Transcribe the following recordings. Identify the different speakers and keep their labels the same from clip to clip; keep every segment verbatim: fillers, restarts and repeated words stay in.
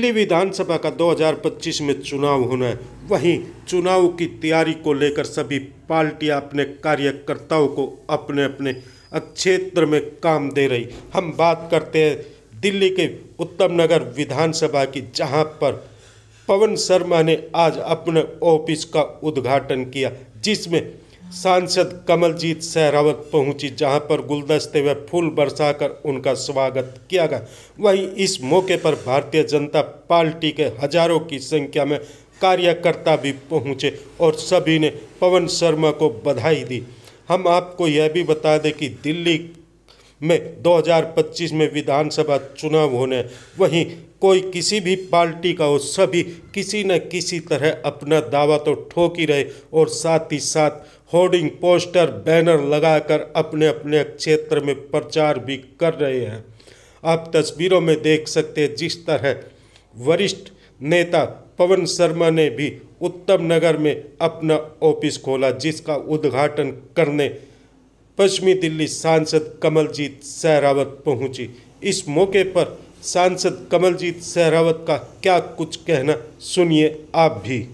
Speaker 1: दिल्ली विधानसभा का दो हज़ार पच्चीस में चुनाव होना है। वहीं चुनाव की तैयारी को लेकर सभी पार्टियां अपने कार्यकर्ताओं को अपने अपने क्षेत्र में काम दे रही। हम बात करते हैं दिल्ली के उत्तम नगर विधानसभा की, जहां पर पवन शर्मा ने आज अपने ऑफिस का उद्घाटन किया, जिसमें सांसद कमलजीत शेरावत पहुंची, जहां पर गुलदस्ते व फूल बरसाकर उनका स्वागत किया गया। वहीं इस मौके पर भारतीय जनता पार्टी के हजारों की संख्या में कार्यकर्ता भी पहुंचे और सभी ने पवन शर्मा को बधाई दी। हम आपको यह भी बता दें कि दिल्ली में दो हज़ार पच्चीस में विधानसभा चुनाव होने, वहीं कोई किसी भी पार्टी का हो, सभी किसी न किसी तरह अपना दावा तो ठोक ही रहे और साथ ही साथ होर्डिंग, पोस्टर, बैनर लगाकर अपने अपने क्षेत्र में प्रचार भी कर रहे हैं। आप तस्वीरों में देख सकते हैं जिस तरह वरिष्ठ नेता पवन शर्मा ने भी उत्तम नगर में अपना ऑफिस खोला, जिसका उद्घाटन करने पश्चिमी दिल्ली सांसद कमलजीत शेरावत पहुंची। इस मौके पर सांसद कमलजीत शेरावत का क्या कुछ कहना, सुनिए आप भी।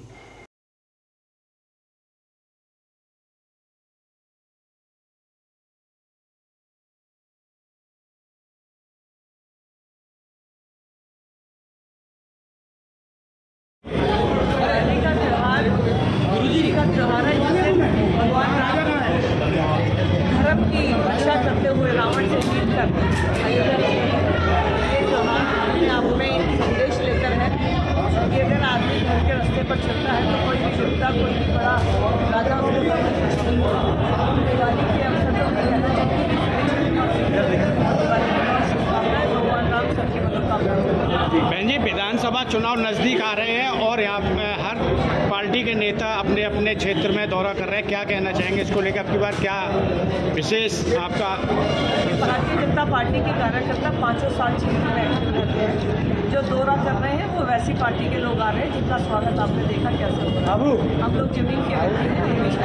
Speaker 2: का त्योहार है, जिसे भगवान राम धर्म की रक्षा करते हुए रावण से जीत कर अयोध्या में ये त्योहार अपने आप में एक संदेश लेकर है कि अगर आदमी घर के रास्ते पर चलता है तो कोई भी विपदा, कोई भी बड़ा राजा उसके सामने दिवाली के अवसर पर कहना चाहिए भगवान राम सबकी मनोकामना।
Speaker 3: बहन जी, विधानसभा चुनाव नज़दीक आ रहे हैं और यहाँ हर पार्टी के नेता अपने अपने क्षेत्र में दौरा कर रहे हैं, क्या कहना चाहेंगे इसको लेकर? आपकी बार क्या विशेष आपका?
Speaker 2: भारतीय जनता पार्टी के कार्यकर्ता पाँचों साल क्षेत्र में एक्टिव रहते हैं। जो दौरा कर रहे हैं वो वैसी पार्टी के लोग आ रहे हैं जिनका स्वागत आपने देखा कैसे हो रहा है। हम लोग जमीन के व्यक्ति हैं, हमेशा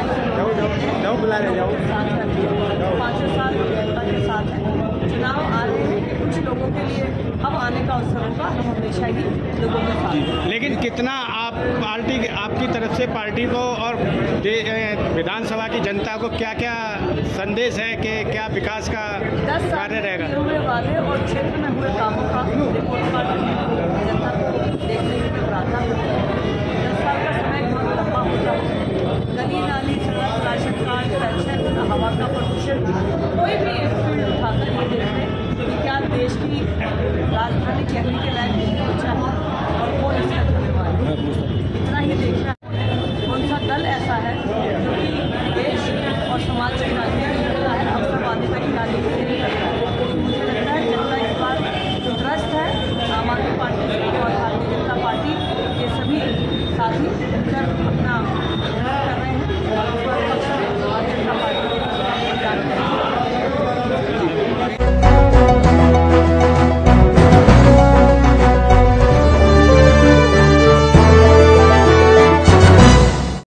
Speaker 2: पाँचों साल जनता के साथ हैं। चुनाव आ रहे हैं कि कुछ लोगों के लिए अब आने का अवसर होगा, हम हमेशा ही लोगों के साथ।
Speaker 3: लेकिन कितना आप पार्टी आपकी तरफ से पार्टी को और विधानसभा की जनता को क्या क्या संदेश है कि क्या विकास का कार्य रहेगा?
Speaker 2: हुए वाले और क्षेत्र में हुए कामों का रिपोर्ट कार्ड जनता को देखने के लिए प्रार्थना करते हैं। दस साल का समय बहुत लंबा होता है। गली नाली, सड़क, राशन कार्ड, पेंशन, हवा का प्रदूषण, कोई भी एक फील्ड उठाकर ये देखते हैं कि क्या देश की राजधानी कहने के लायक